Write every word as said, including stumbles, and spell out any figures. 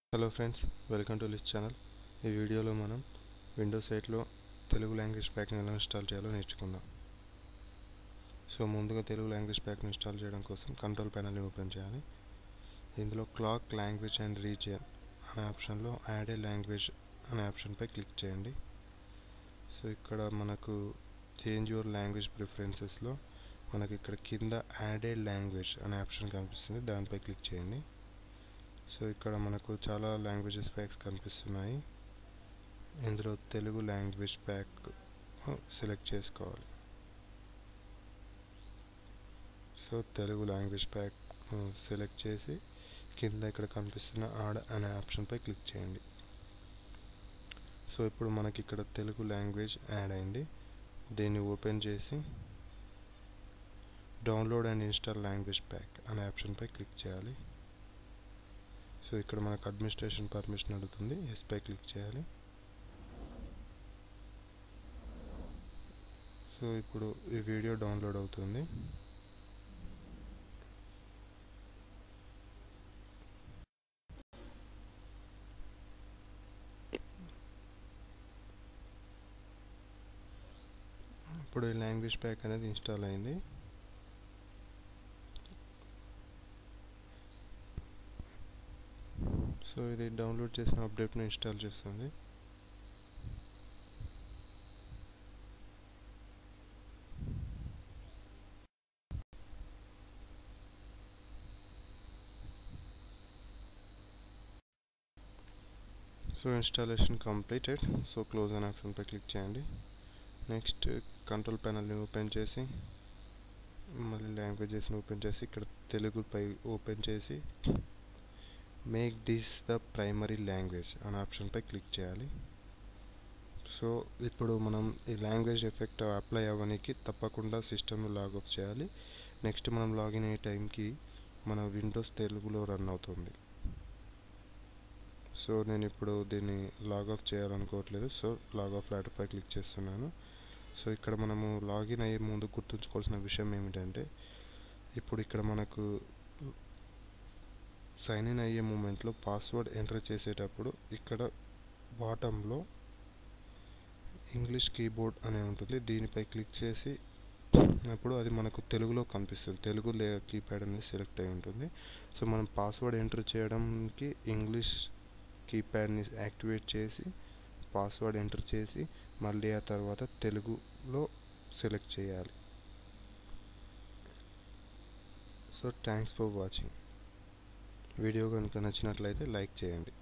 Hello friends, welcome to this channel. ఈ వీడియోలో మనం విండోస్ ఎయిట్లో తెలుగు లాంగ్వేజ్ ప్యాక్ని ఎలా ఇన్స్టాల్ చేయాలో నేర్చుకుందాం. సో ముందుగా తెలుగు లాంగ్వేజ్ ప్యాక్ని ఇన్స్టాల్ చేయడం కోసం కంట్రోల్ ప్యానల్ని ఓపెన్ చేయాలి. ఇందులో క్లాక్ లాంగ్వేజ్ అండ్ రీజియన్ అనే ఆప్షన్లో యాడ్ ఏ లాంగ్వేజ్ అనే ఆప్షన్పై క్లిక్ చేయండి. సో ఇక్కడ మనకు చేంజ్ యువర్ లాంగ్వేజ్ ప్రిఫరెన్సెస్లో మనకి ఇక్కడ కింద యాడ్ ఏ లాంగ్వేజ్ అనే ఆప్షన్ కనిపిస్తుంది, దానిపై క్లిక్ చేయండి. సో ఇక్కడ మనకు చాలా లాంగ్వేజెస్ ప్యాక్స్ కనిపిస్తున్నాయి. ఇందులో తెలుగు లాంగ్వేజ్ ప్యాక్ సెలెక్ట్ చేసుకోవాలి. So Telugu language pack select చేసి కింద ఇక్కడ కనిపిస్తున్న యాడ్ అనే ఆప్షన్పై క్లిక్ చేయండి. సో ఇప్పుడు మనకి ఇక్కడ తెలుగు లాంగ్వేజ్ యాడ్ అయింది. దీన్ని ఓపెన్ చేసి download and install language pack అనే ఆప్షన్పై క్లిక్ చేయాలి. సో ఇక్కడ మనకు అడ్మినిస్ట్రేషన్ పర్మిషన్ అడుగుతుంది, ఎస్ పై క్లిక్ చేయాలి. సో ఇప్పుడు ఈ వీడియో డౌన్లోడ్ అవుతుంది. ఇప్పుడు ఈ లాంగ్వేజ్ ప్యాక్ అనేది ఇన్స్టాల్ అయింది. సో ఇది డౌన్లోడ్ చేసిన అప్డేట్ను ఇన్స్టాల్ చేస్తుంది. So installation completed. So close అనే ఆప్షన్పై క్లిక్ చేయండి. నెక్స్ట్ కంట్రోల్ ప్యానల్ని ఓపెన్ చేసి మళ్ళీ లాంగ్వేజెస్ని ఓపెన్ చేసి ఇక్కడ తెలుగుపై ఓపెన్ చేసి make this the primary language అనే ఆప్షన్పై క్లిక్ చేయాలి. సో ఇప్పుడు మనం ఈ లాంగ్వేజ్ ఎఫెక్ట్ అప్లై అవ్వడానికి తప్పకుండా సిస్టమ్ను లాగౌట్ చేయాలి. నెక్స్ట్ మనం లాగిన్ అయ్యే టైంకి మన విండోస్ తెలుగులో రన్ అవుతుంది. సో నేను ఇప్పుడు దీన్ని లాగౌట్ చేయాలనుకోవట్లేదు. సో లాగౌట్ లెటర్పై క్లిక్ చేస్తున్నాను. సో ఇక్కడ మనము లాగిన్ అయ్యే ముందు గుర్తుంచుకోవాల్సిన విషయం ఏమిటంటే, ఇప్పుడు ఇక్కడ మనకు సైన్ ఇన్ అయ్యే మూమెంట్లో పాస్వర్డ్ ఎంటర్ చేసేటప్పుడు ఇక్కడ బాటంలో ఇంగ్లీష్ కీబోర్డ్ అనే ఉంటుంది, దీనిపై క్లిక్ చేసి అప్పుడు అది మనకు తెలుగులో కనిపిస్తుంది. తెలుగు లే కీప్యాడ్ అనేది సెలెక్ట్ అయి ఉంటుంది. సో మనం పాస్వర్డ్ ఎంటర్ చేయడానికి ఇంగ్లీష్ కీప్యాడ్ని యాక్టివేట్ చేసి పాస్వర్డ్ ఎంటర్ చేసి మళ్ళీ ఆ తర్వాత తెలుగులో సెలెక్ట్ చేయాలి. So thanks for watching. Video కనుక నచ్చినట్లయితే లైక్ చేయండి.